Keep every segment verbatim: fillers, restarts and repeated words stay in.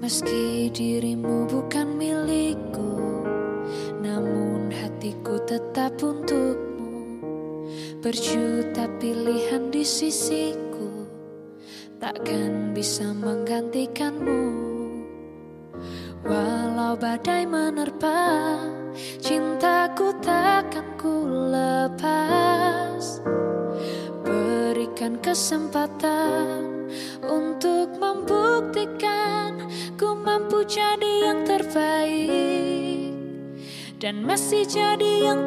Meski dirimu bukan milikku, namun hatiku tetap untukmu. Berjuta pilihan di sisiku, takkan bisa menggantikanmu. Walau badai menerpa, cintaku takkan ku lepas. Berikan kesempatan untuk membuktikan ku mampu jadi yang terbaik, dan masih jadi yang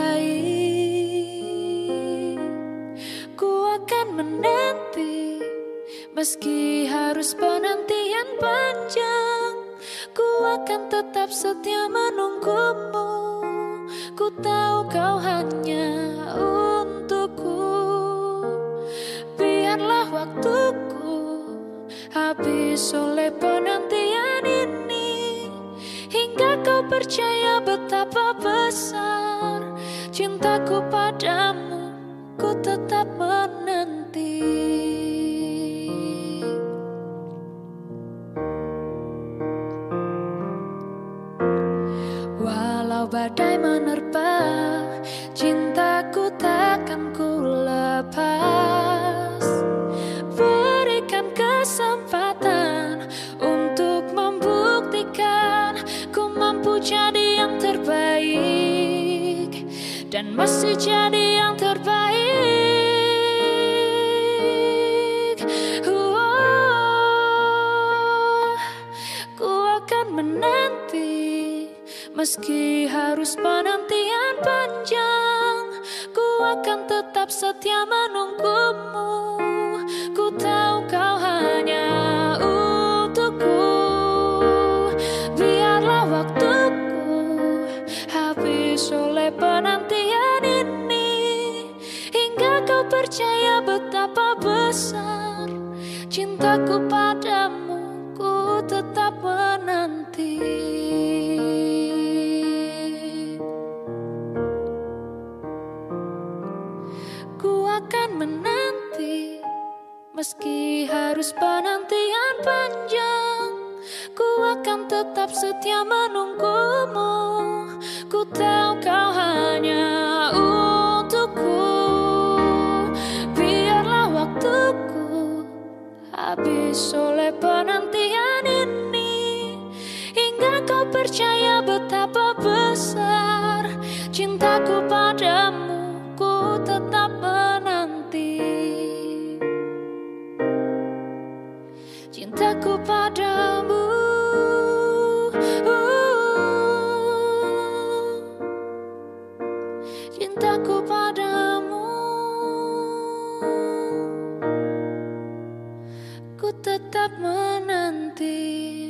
terbaik. Ku akan menanti, meski harus penantian panjang. Ku akan tetap setia menunggumu. Ku tahu kau hanya untukku. Biarlah waktuku habis oleh penantian ini, hingga kau percaya betapa besar cintaku padamu. Ku tetap menanti. Walau badai menerpa, cintaku takkan ku lepas. Berikan kesempatan untuk membuktikan ku mampu jadi yang terbaik, dan masih jadi yang terbaik. Oh, ku akan menanti, meski harus penantian panjang. Ku akan tetap setia menunggumu. Ku tahu kau hanya untukku. Biarlah waktuku habis oleh penantian ini, hingga kau percaya betapa besar cintaku padamu. Ku tetap menanti. Ku akan menanti, meski harus penantian panjang. Ku akan tetap setia menunggumu. Ku tahu kau hanya untukku. Biarlah waktuku habis oleh penantian ini, hingga kau percaya betapa besar cintaku padamu. Ku tetap menanti. Cintaku padamu, uh, cintaku padamu. Ku tetap menanti.